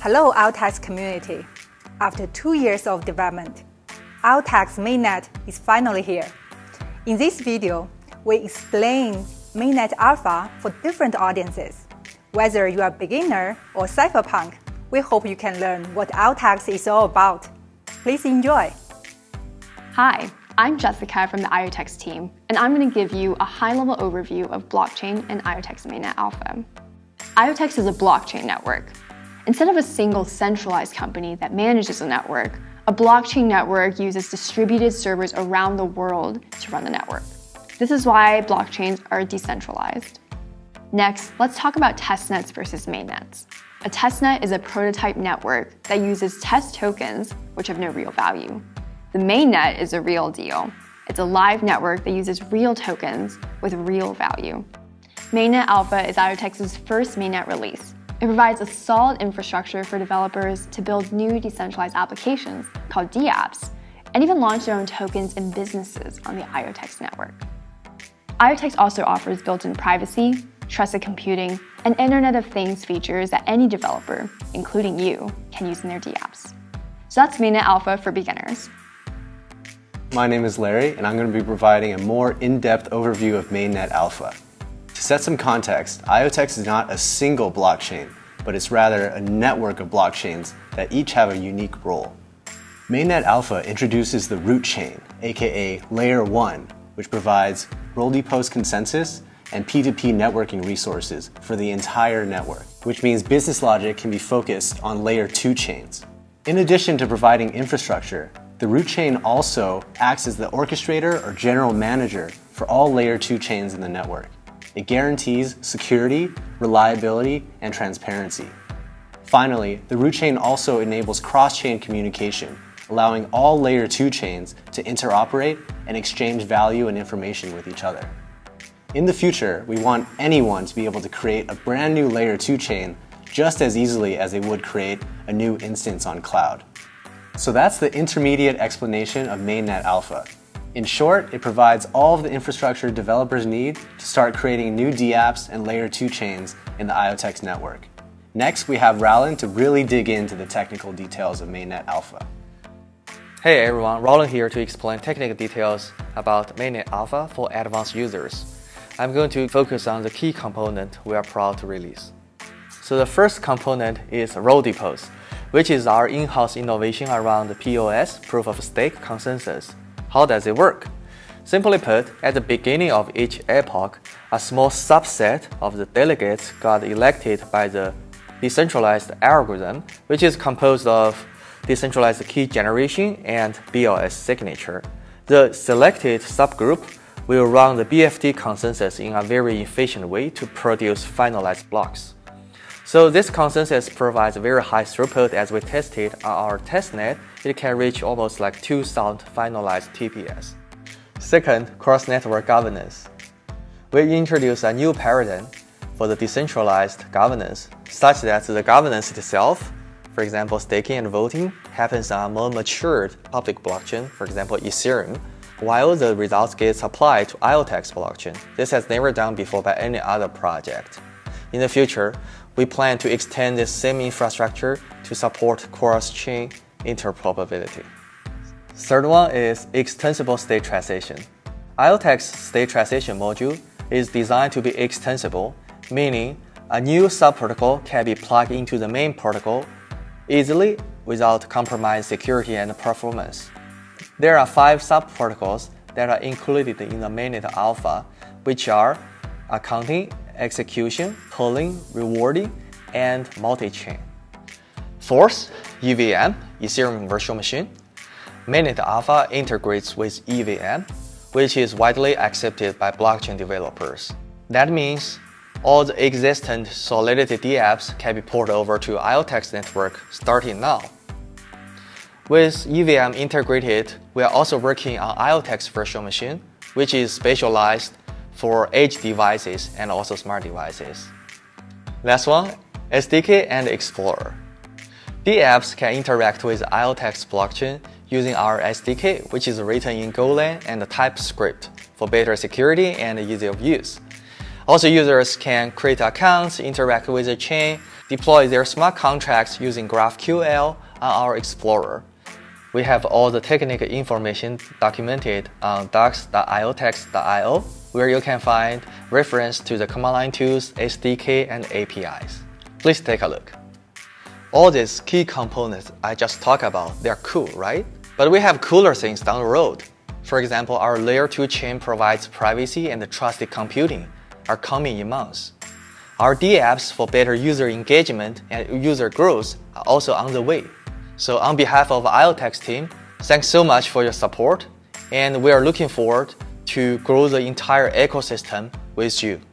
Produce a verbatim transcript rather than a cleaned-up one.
Hello IoTeX community. After two years of development, IoTeX Mainnet is finally here. In this video, we explain Mainnet Alpha for different audiences. Whether you are a beginner or cypherpunk, we hope you can learn what IoTeX is all about. Please enjoy. Hi, I'm Jessica from the IoTeX team, and I'm going to give you a high-level overview of blockchain and IoTeX Mainnet Alpha. IoTeX is a blockchain network. Instead of a single centralized company that manages a network, a blockchain network uses distributed servers around the world to run the network. This is why blockchains are decentralized. Next, let's talk about testnets versus mainnets. A testnet is a prototype network that uses test tokens, which have no real value. The mainnet is a real deal. It's a live network that uses real tokens with real value. Mainnet Alpha is IoTex's first mainnet release. It provides a solid infrastructure for developers to build new decentralized applications called dApps, and even launch their own tokens and businesses on the IoTeX network. IoTeX also offers built-in privacy, trusted computing, and Internet of Things features that any developer, including you, can use in their dApps. So that's Mainnet Alpha for beginners. My name is Larry, and I'm going to be providing a more in-depth overview of Mainnet Alpha. To set some context, IoTeX is not a single blockchain, but it's rather a network of blockchains that each have a unique role. Mainnet Alpha introduces the root chain, aka Layer one, which provides role-depost consensus and P two P networking resources for the entire network, which means business logic can be focused on Layer two chains. In addition to providing infrastructure, the root chain also acts as the orchestrator or general manager for all Layer two chains in the network. It guarantees security, reliability, and transparency. Finally, the root chain also enables cross-chain communication, allowing all Layer two chains to interoperate and exchange value and information with each other. In the future, we want anyone to be able to create a brand new Layer two chain just as easily as they would create a new instance on cloud. So that's the intermediate explanation of Mainnet Alpha. In short, it provides all of the infrastructure developers need to start creating new dApps and Layer two chains in the IoTeX network. Next, we have Rowland to really dig into the technical details of Mainnet Alpha. Hey everyone, Rowland here to explain technical details about Mainnet Alpha for advanced users. I'm going to focus on the key component we are proud to release. So the first component is role-depost, which is our in-house innovation around the P O S, Proof of Stake consensus. How does it work? Simply put, at the beginning of each epoch, a small subset of the delegates got elected by the decentralized algorithm, which is composed of decentralized key generation and B L S signature. The selected subgroup will run the B F T consensus in a very efficient way to produce finalized blocks. So this consensus provides a very high throughput. As we tested on our testnet, it can reach almost like two thousand finalized T P S. Second, cross-network governance. We introduce a new paradigm for the decentralized governance, such that the governance itself, for example staking and voting, happens on a more matured public blockchain, for example Ethereum, while the results get applied to IoTeX blockchain. This has never done before by any other project. In the future, we plan to extend this same infrastructure to support cross-chain interoperability. Third one is extensible state transition. IoTeX state transition module is designed to be extensible, meaning a new subprotocol can be plugged into the main protocol easily without compromising security and performance. There are five subprotocols that are included in the Mainnet Alpha, which are accounting, execution, polling, rewarding, and multi-chain. Fourth, E V M, Ethereum Virtual Machine. Mainnet Alpha integrates with E V M, which is widely accepted by blockchain developers. That means all the existent Solidity dApps can be ported over to IoTeX network starting now. With E V M integrated, we are also working on IoTeX Virtual Machine, which is specialized for edge devices and also smart devices. Last one, S D K and Explorer. dApps can interact with IoTeX blockchain using our S D K, which is written in Golang and TypeScript for better security and ease of use. Also, users can create accounts, interact with the chain, deploy their smart contracts using GraphQL on our Explorer. We have all the technical information documented on docs dot i o tex dot i o, where you can find reference to the command line tools, S D K, and A P Is. Please take a look. All these key components I just talked about, they're cool, right? But we have cooler things down the road. For example, our layer two chain provides privacy and trusted computing are coming in months. Our dApps for better user engagement and user growth are also on the way. So on behalf of IoTeX team, thanks so much for your support, and we are looking forward to grow the entire ecosystem with you.